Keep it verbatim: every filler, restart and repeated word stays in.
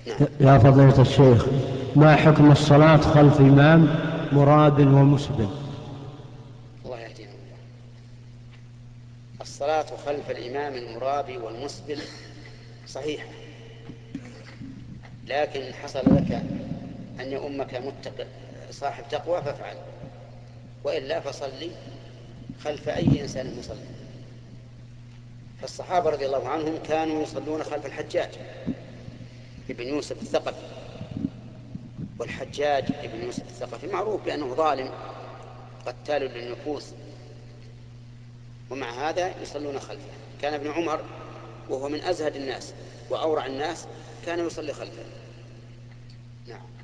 نعم. يا فضيلة الشيخ، ما حكم الصلاة خلف إمام مراب ومسبل؟ الله يهدينا. الصلاة خلف الإمام المرابي والمسبل صحيحة، لكن إن حصل لك أن يؤمك متق صاحب تقوى فافعل، وإلا فصلي خلف أي إنسان مصلي. فالصحابة رضي الله عنهم كانوا يصلون خلف الحجاج ابن يوسف الثقفي، والحجاج ابن يوسف الثقفي معروف بأنه ظالم قتال للنفوس، ومع هذا يصلون خلفه. كان ابن عمر وهو من أزهد الناس وأورع الناس كان يصلي خلفه. نعم.